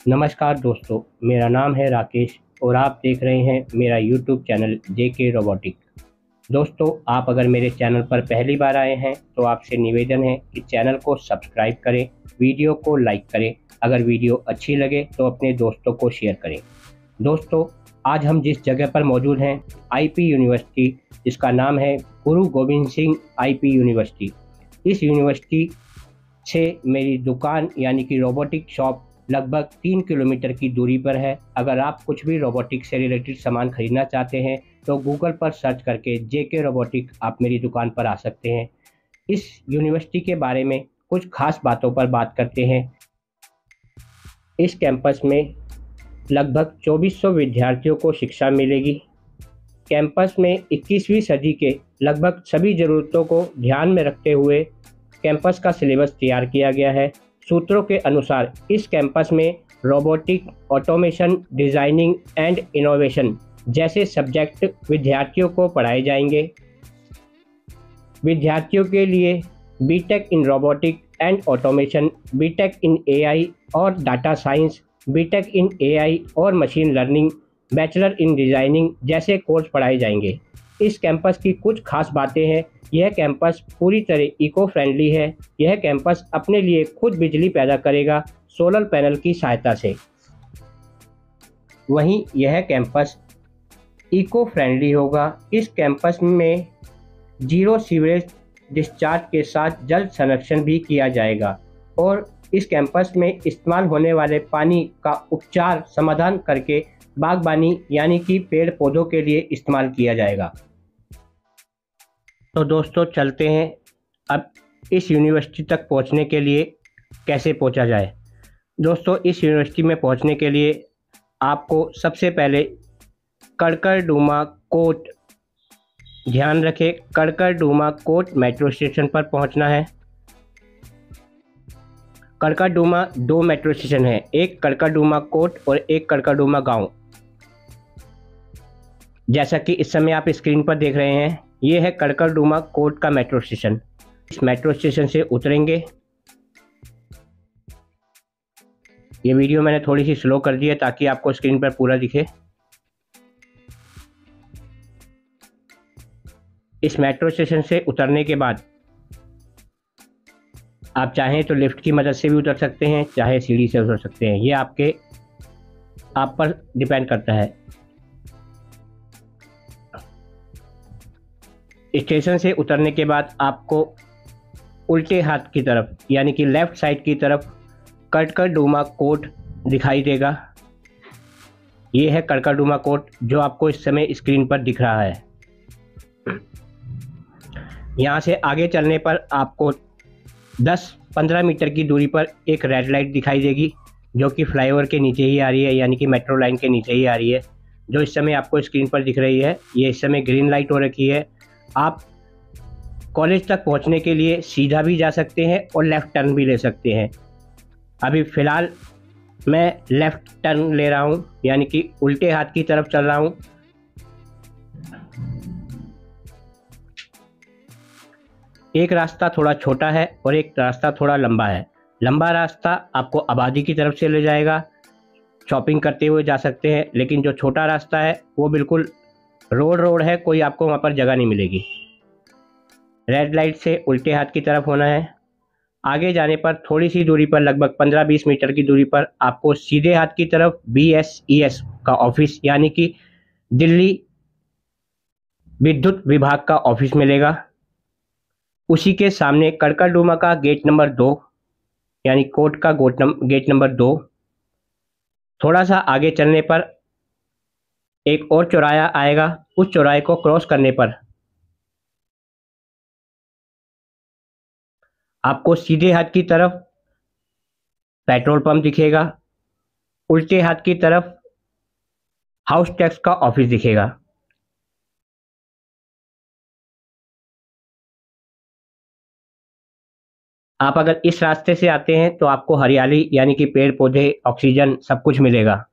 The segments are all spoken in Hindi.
नमस्कार दोस्तों, मेरा नाम है राकेश और आप देख रहे हैं मेरा यूट्यूब चैनल जेके रोबोटिक। दोस्तों, आप अगर मेरे चैनल पर पहली बार आए हैं तो आपसे निवेदन है कि चैनल को सब्सक्राइब करें, वीडियो को लाइक करें, अगर वीडियो अच्छी लगे तो अपने दोस्तों को शेयर करें। दोस्तों, आज हम जिस जगह पर मौजूद हैं, आईपी यूनिवर्सिटी, जिसका नाम है गुरु गोविंद सिंह आईपी यूनिवर्सिटी। इस यूनिवर्सिटी से मेरी दुकान यानी कि रोबोटिक शॉप लगभग 3 किलोमीटर की दूरी पर है। अगर आप कुछ भी रोबोटिक से रिलेटेड सामान खरीदना चाहते हैं तो गूगल पर सर्च करके जेके रोबोटिक आप मेरी दुकान पर आ सकते हैं। इस यूनिवर्सिटी के बारे में कुछ खास बातों पर बात करते हैं। इस कैंपस में लगभग 2400 विद्यार्थियों को शिक्षा मिलेगी। कैंपस में 21वीं सदी के लगभग सभी ज़रूरतों को ध्यान में रखते हुए कैंपस का सिलेबस तैयार किया गया है। सूत्रों के अनुसार इस कैंपस में robotic, automation, designing and innovation जैसे सब्जेक्ट विद्यार्थियों को पढ़ाए जाएंगे। विद्यार्थियों के लिए BTech in robotic and automation, BTech in AI और data science, BTech in AI और machine learning, bachelor in designing जैसे कोर्स पढ़ाए जाएंगे। इस कैंपस की कुछ खास बातें हैं। यह कैंपस पूरी तरह इको फ्रेंडली है। यह कैंपस अपने लिए खुद बिजली पैदा करेगा सोलर पैनल की सहायता से। वहीं यह कैंपस इको फ्रेंडली होगा। इस कैंपस में जीरो सीवरेज डिस्चार्ज के साथ जल संरक्षण भी किया जाएगा और इस कैंपस में इस्तेमाल होने वाले पानी का उपचार समाधान करके बागबानी यानी कि पेड़ पौधों के लिए इस्तेमाल किया जाएगा। तो दोस्तों, चलते हैं अब इस यूनिवर्सिटी तक पहुंचने के लिए कैसे पहुंचा जाए। दोस्तों, इस यूनिवर्सिटी में पहुंचने के लिए आपको सबसे पहले कड़कड़डूमा कोट, ध्यान रखें, कड़कड़डूमा कोट मेट्रो स्टेशन पर पहुंचना है। कड़कड़डूमा 2 मेट्रो स्टेशन है, एक कड़कड़डूमा कोट और एक कड़कड़डूमा गांव। जैसा कि इस समय आप स्क्रीन पर देख रहे हैं, ये है कड़कड़डूमा कोट का मेट्रो स्टेशन। इस मेट्रो स्टेशन से उतरेंगे। ये वीडियो मैंने थोड़ी सी स्लो कर दी है ताकि आपको स्क्रीन पर पूरा दिखे। इस मेट्रो स्टेशन से उतरने के बाद आप चाहें तो लिफ्ट की मदद से भी उतर सकते हैं, चाहे सीढ़ी से उतर सकते हैं। ये आप पर डिपेंड करता है। स्टेशन से उतरने के बाद आपको उल्टे हाथ की तरफ यानी कि लेफ़्ट साइड की तरफ कड़कड़डूमा कोट दिखाई देगा। ये है कड़कड़डूमा कोट जो आपको इस समय स्क्रीन पर दिख रहा है। यहाँ से आगे चलने पर आपको 10-15 मीटर की दूरी पर एक रेड लाइट दिखाई देगी जो कि फ्लाईओवर के नीचे ही आ रही है, यानी कि मेट्रो लाइन के नीचे ही आ रही है, जो इस समय आपको स्क्रीन पर दिख रही है। ये इस समय ग्रीन लाइट हो रखी है। आप कॉलेज तक पहुंचने के लिए सीधा भी जा सकते हैं और लेफ़्ट टर्न भी ले सकते हैं। अभी फ़िलहाल मैं लेफ़्ट टर्न ले रहा हूं, यानी कि उल्टे हाथ की तरफ चल रहा हूं। एक रास्ता थोड़ा छोटा है और एक रास्ता थोड़ा लंबा है। लंबा रास्ता आपको आबादी की तरफ से ले जाएगा, शॉपिंग करते हुए जा सकते हैं, लेकिन जो छोटा रास्ता है वो बिल्कुल रोड है, कोई आपको वहाँ पर जगह नहीं मिलेगी। रेड लाइट से उल्टे हाथ की तरफ होना है। आगे जाने पर थोड़ी सी दूरी पर, लगभग 15-20 मीटर की दूरी पर, आपको सीधे हाथ की तरफ BSES का ऑफिस यानी कि दिल्ली विद्युत विभाग का ऑफिस मिलेगा। उसी के सामने कड़कड़डूमा का गेट नंबर 2 यानी कोर्ट का गेट नंबर 2। थोड़ा सा आगे चलने पर एक और चौराहा आएगा। उस चौराहे को क्रॉस करने पर आपको सीधे हाथ की तरफ पेट्रोल पंप दिखेगा, उल्टे हाथ की तरफ हाउस टैक्स का ऑफिस दिखेगा। आप अगर इस रास्ते से आते हैं तो आपको हरियाली यानी कि पेड़ पौधे, ऑक्सीजन सब कुछ मिलेगा।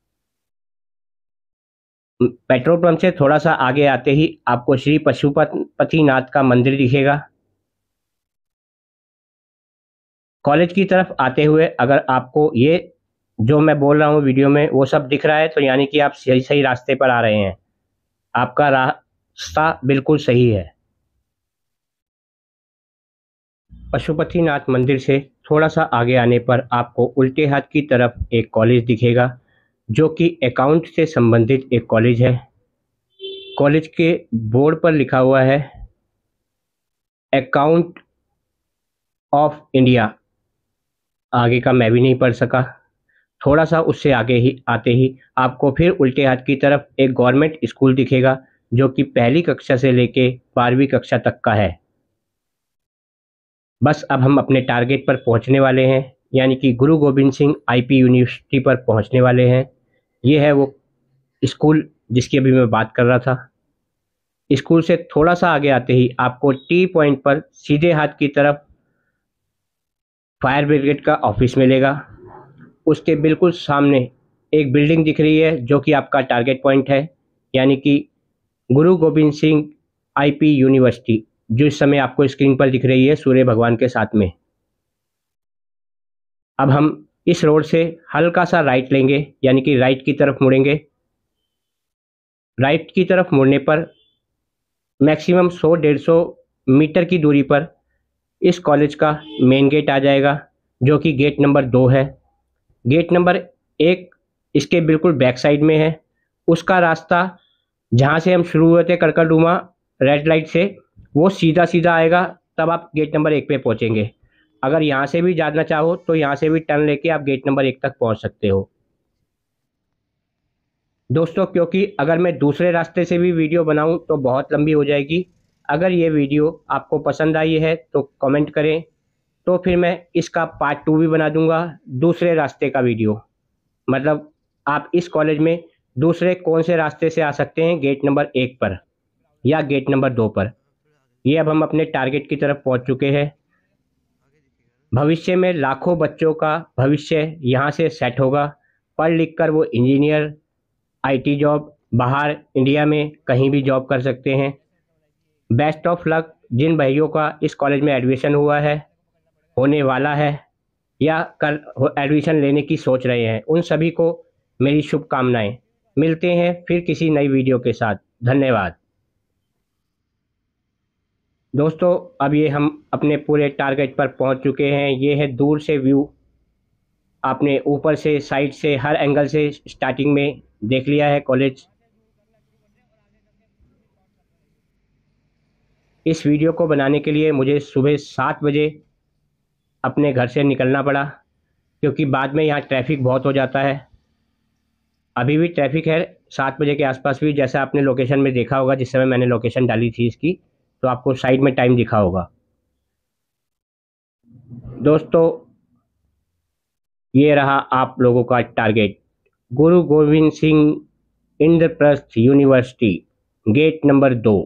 पेट्रोल पंप से थोड़ा सा आगे आते ही आपको श्री पशुपतिनाथ का मंदिर दिखेगा। कॉलेज की तरफ आते हुए अगर आपको ये जो मैं बोल रहा हूँ वीडियो में वो सब दिख रहा है तो यानी कि आप सही सही रास्ते पर आ रहे हैं, आपका रास्ता बिल्कुल सही है। पशुपतिनाथ मंदिर से थोड़ा सा आगे आने पर आपको उल्टे हाथ की तरफ एक कॉलेज दिखेगा, जो कि अकाउंट से संबंधित एक कॉलेज है। कॉलेज के बोर्ड पर लिखा हुआ है अकाउंट ऑफ इंडिया। आगे का मैं भी नहीं पढ़ सका। थोड़ा सा उससे आगे ही आते ही आपको फिर उल्टे हाथ की तरफ एक गवर्नमेंट स्कूल दिखेगा, जो कि पहली कक्षा से लेके 12वीं कक्षा तक का है। बस अब हम अपने टारगेट पर पहुंचने वाले हैं, यानी कि गुरु गोविंद सिंह आईपी यूनिवर्सिटी पर पहुंचने वाले हैं। ये है वो स्कूल जिसकी अभी मैं बात कर रहा था। स्कूल से थोड़ा सा आगे आते ही आपको टी पॉइंट पर सीधे हाथ की तरफ फायर ब्रिगेड का ऑफिस मिलेगा। उसके बिल्कुल सामने एक बिल्डिंग दिख रही है, जो कि आपका टारगेट पॉइंट है, यानी कि गुरु गोविंद सिंह आईपी यूनिवर्सिटी, जो इस समय आपको स्क्रीन पर दिख रही है सूर्य भगवान के साथ में। अब हम इस रोड से हल्का सा राइट लेंगे, यानी कि राइट की तरफ मुड़ेंगे। राइट की तरफ मुड़ने पर मैक्सिमम 100-150 मीटर की दूरी पर इस कॉलेज का मेन गेट आ जाएगा, जो कि गेट नंबर 2 है। गेट नंबर 1 इसके बिल्कुल बैक साइड में है। उसका रास्ता जहाँ से हम शुरू हुए थे करकरडुमा रेड लाइट से, वो सीधा सीधा आएगा, तब आप गेट नंबर 1 पे पहुँचेंगे। अगर यहाँ से भी जाना चाहो तो यहाँ से भी टर्न लेके आप गेट नंबर 1 तक पहुँच सकते हो। दोस्तों, क्योंकि अगर मैं दूसरे रास्ते से भी वीडियो बनाऊं तो बहुत लंबी हो जाएगी। अगर ये वीडियो आपको पसंद आई है तो कमेंट करें, तो फिर मैं इसका पार्ट 2 भी बना दूंगा, दूसरे रास्ते का वीडियो। मतलब आप इस कॉलेज में दूसरे कौन से रास्ते से आ सकते हैं, गेट नंबर 1 पर या गेट नंबर 2 पर। ये अब हम अपने टारगेट की तरफ पहुंच चुके हैं। भविष्य में लाखों बच्चों का भविष्य यहाँ से सेट होगा। पढ़ लिख कर वो इंजीनियर, आईटी जॉब, बाहर इंडिया में कहीं भी जॉब कर सकते हैं। बेस्ट ऑफ लक जिन भाइयों का इस कॉलेज में एडमिशन हुआ है, होने वाला है, या कर एडमिशन लेने की सोच रहे हैं, उन सभी को मेरी शुभकामनाएं। मिलते हैं फिर किसी नई वीडियो के साथ। धन्यवाद दोस्तों। अब ये हम अपने पूरे टारगेट पर पहुंच चुके हैं। ये है दूर से व्यू। आपने ऊपर से, साइड से, हर एंगल से स्टार्टिंग में देख लिया है कॉलेज। इस वीडियो को बनाने के लिए मुझे सुबह 7 बजे अपने घर से निकलना पड़ा, क्योंकि बाद में यहाँ ट्रैफिक बहुत हो जाता है। अभी भी ट्रैफिक है 7 बजे के आसपास भी, जैसा आपने लोकेशन में देखा होगा। जिस समय मैंने लोकेशन डाली थी इसकी, तो आपको साइड में टाइम दिखा होगा। दोस्तों, ये रहा आप लोगों का target, Guru Gobind Singh Indraprastha university, gate number 2।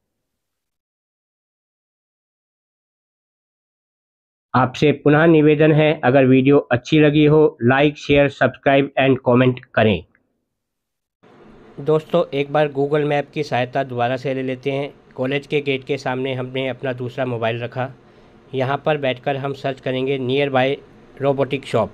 आपसे पुनः निवेदन है, अगर वीडियो अच्छी लगी हो, like, share, subscribe and comment करें। दोस्तों, एक बार गूगल मैप की सहायता दोबारा से ले लेते हैं। कॉलेज के गेट के सामने हमने अपना दूसरा मोबाइल रखा। यहाँ पर बैठकर हम सर्च करेंगे nearby robotic shop.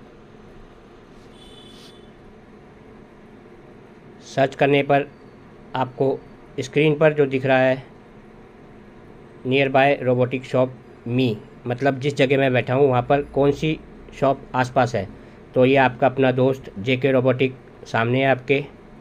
Search करने पर आपको स्क्रीन पर जो दिख रहा है nearby robotic shop me, मतलब जिस जगह मैं बैठा हूँ वहाँ पर कौन सी शॉप आसपास है, तो ये आपका अपना दोस्त जेके रोबोटिक सामने है आपके।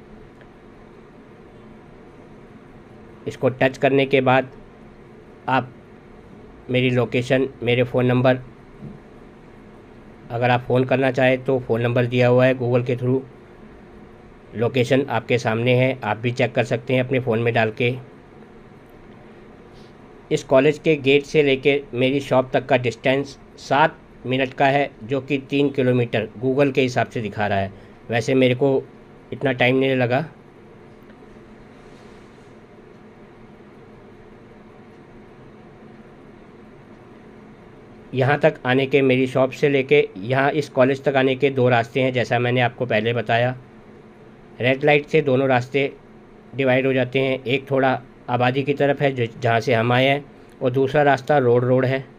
इसको टच करने के बाद आप मेरी लोकेशन, मेरे फ़ोन नंबर, अगर आप फ़ोन करना चाहें तो फ़ोन नंबर दिया हुआ है गूगल के थ्रू। लोकेशन आपके सामने है, आप भी चेक कर सकते हैं अपने फ़ोन में डाल के। इस कॉलेज के गेट से लेके मेरी शॉप तक का डिस्टेंस 7 मिनट का है, जो कि 3 किलोमीटर गूगल के हिसाब से दिखा रहा है। वैसे मेरे को इतना टाइम नहीं लगा। यहाँ तक आने के, मेरी शॉप से लेके यहाँ इस कॉलेज तक आने के 2 रास्ते हैं, जैसा मैंने आपको पहले बताया। रेड लाइट से दोनों रास्ते डिवाइड हो जाते हैं। एक थोड़ा आबादी की तरफ है, जहाँ से हम आए हैं, और दूसरा रास्ता रोड है।